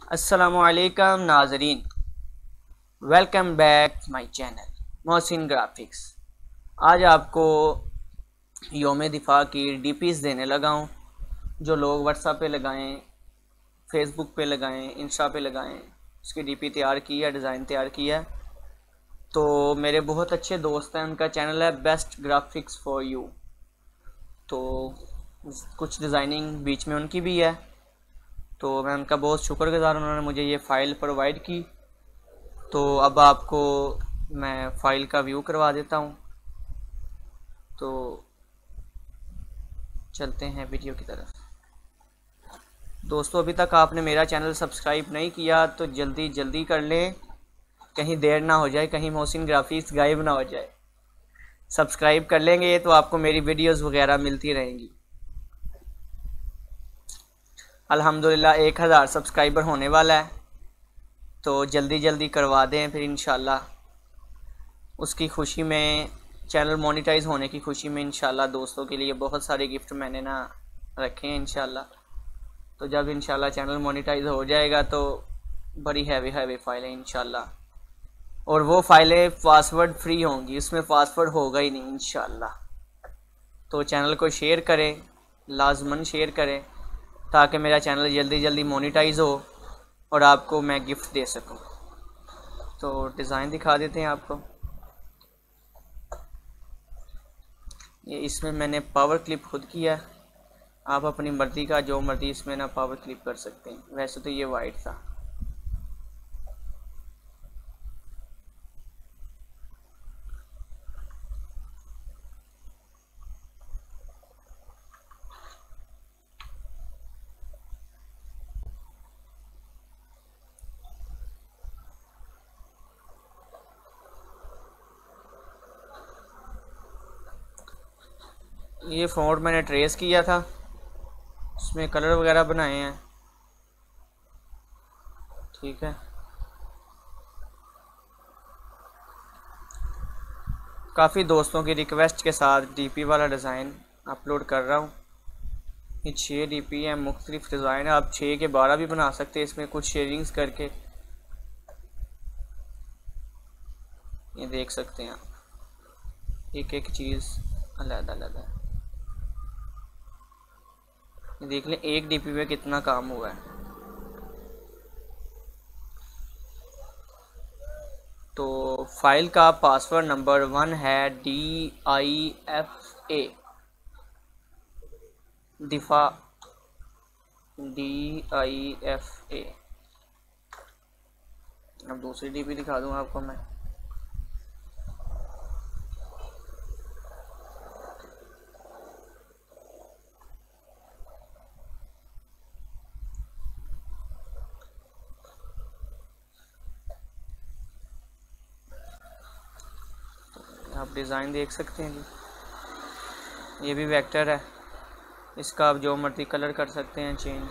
अस्सलामुअलैकुम नाजरीन, welcome back my channel Mohsin graphics. आज आपको योम दिफा की डीपीज़ देने लगा हूँ, जो लोग व्हाट्सएप पे लगाएं, फेसबुक पे लगाएं, इंस्टा पे लगाएं। उसकी डीपी तैयार की है, डिज़ाइन तैयार किया है। तो मेरे बहुत अच्छे दोस्त हैं, उनका चैनल है बेस्ट ग्राफिक्स फॉर यू। तो कुछ डिज़ाइनिंग बीच में उनकी भी है, तो मैं उनका बहुत शुक्रगुजार, उन्होंने मुझे ये फ़ाइल प्रोवाइड की। तो अब आपको मैं फ़ाइल का व्यू करवा देता हूँ। तो चलते हैं वीडियो की तरफ। दोस्तों, अभी तक आपने मेरा चैनल सब्सक्राइब नहीं किया तो जल्दी जल्दी कर लें, कहीं देर ना हो जाए, कहीं मोहसिन ग्राफिक्स गायब ना हो जाए। सब्सक्राइब कर लेंगे तो आपको मेरी वीडियोस वगैरह मिलती रहेंगी। अल्हम्दुलिल्लाह 1000 सब्सक्राइबर होने वाला है, तो जल्दी जल्दी करवा दें। फिर इंशाल्लाह उसकी खुशी में, चैनल मोनेटाइज होने की खुशी में इंशाल्लाह दोस्तों के लिए बहुत सारे गिफ्ट मैंने ना रखे हैं इंशाल्लाह। तो जब इंशाल्लाह चैनल मोनेटाइज हो जाएगा तो बड़ी हैवी हैवी फाइलें इंशाल्लाह, और वो फाइलें पासवर्ड फ्री होंगी, उसमें पासवर्ड होगा ही नहीं इंशाल्लाह। तो चैनल को शेयर करें, लाजमन शेयर करें, ताकि मेरा चैनल जल्दी जल्दी मोनेटाइज हो और आपको मैं गिफ्ट दे सकूं। तो डिज़ाइन दिखा देते हैं आपको। ये इसमें मैंने पावर क्लिप खुद किया, आप अपनी मर्ज़ी का जो मर्ज़ी इसमें ना पावर क्लिप कर सकते हैं। वैसे तो ये वाइट था। ये फ़ॉन्ट मैंने ट्रेस किया था, उसमें कलर वगैरह बनाए हैं, ठीक है। काफ़ी दोस्तों की रिक्वेस्ट के साथ डीपी वाला डिज़ाइन अपलोड कर रहा हूँ। ये 6 डीपी हैं, मुख्तलिफ डिज़ाइन है, आप 6 के 12 भी बना सकते हैं इसमें कुछ शेयरिंग्स करके। ये देख सकते हैं आप, एक एक चीज़ अलग अलग है। ये देख लें एक डीपी में कितना काम हुआ है। तो फाइल का पासवर्ड नंबर 1 है DIFA, दिफा, DIFA। अब दूसरी डीपी दिखा दूँ आपको मैं। आप डिज़ाइन देख सकते हैं जी, ये भी वेक्टर है, इसका आप जो मर्जी कलर कर सकते हैं चेंज।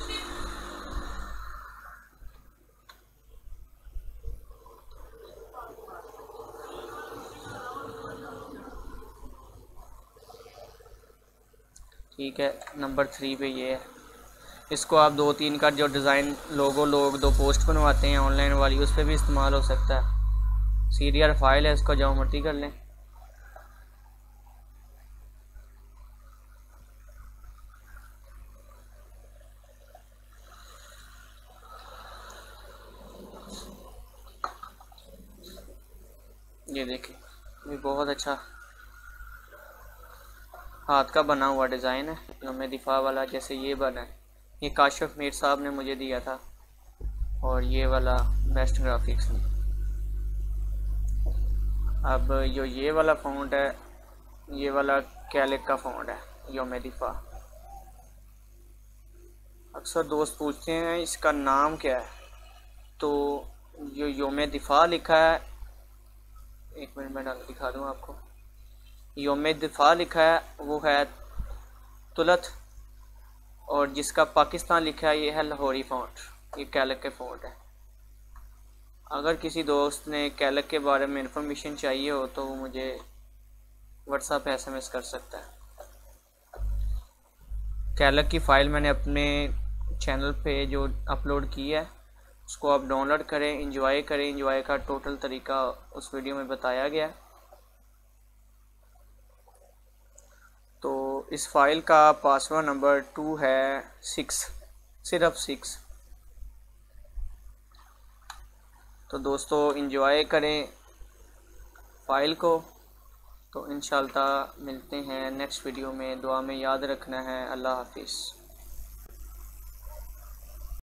ठीक है, नंबर 3 पे ये है। इसको आप 2-3 का जो डिज़ाइन लोग 2 पोस्ट बनवाते हैं ऑनलाइन वाली, उस पर भी इस्तेमाल हो सकता है। सीरियल फाइल है, इसको जो मर्जी कर लें। ये देखिए, ये बहुत अच्छा हाथ का बना हुआ डिज़ाइन है, योम दिफा वाला। जैसे ये बना है, ये काशिफ मीर साहब ने मुझे दिया था, और ये वाला बेस्ट ग्राफिक्स ने। अब जो ये वाला फ़ॉन्ट है, ये वाला कैलिक का फ़ॉन्ट है, योम दिफा। अक्सर दोस्त पूछते हैं इसका नाम क्या है, तो जो योम दिफा लिखा है, एक मिनट में दिखा दूँ आपको। योम दिफा लिखा है वो है तुलत, और जिसका पाकिस्तान लिखा है ये है लाहौरी फ़ॉन्ट। ये कैलक के फ़ॉन्ट है। अगर किसी दोस्त ने कैलक के बारे में इंफॉर्मेशन चाहिए हो तो वो मुझे व्हाट्सएप SMS कर सकता है। कैलक की फ़ाइल मैंने अपने चैनल पे जो अपलोड की है, उसको आप डाउनलोड करें, इंजॉय करें। इंजॉय का टोटल तरीका उस वीडियो में बताया गया। तो इस फाइल का पासवर्ड नंबर 2 है 6, सिर्फ 6। तो दोस्तों इंजॉय करें फाइल को। तो इंशाल्लाह मिलते हैं नेक्स्ट वीडियो में। दुआ में याद रखना है। अल्लाह हाफिज़।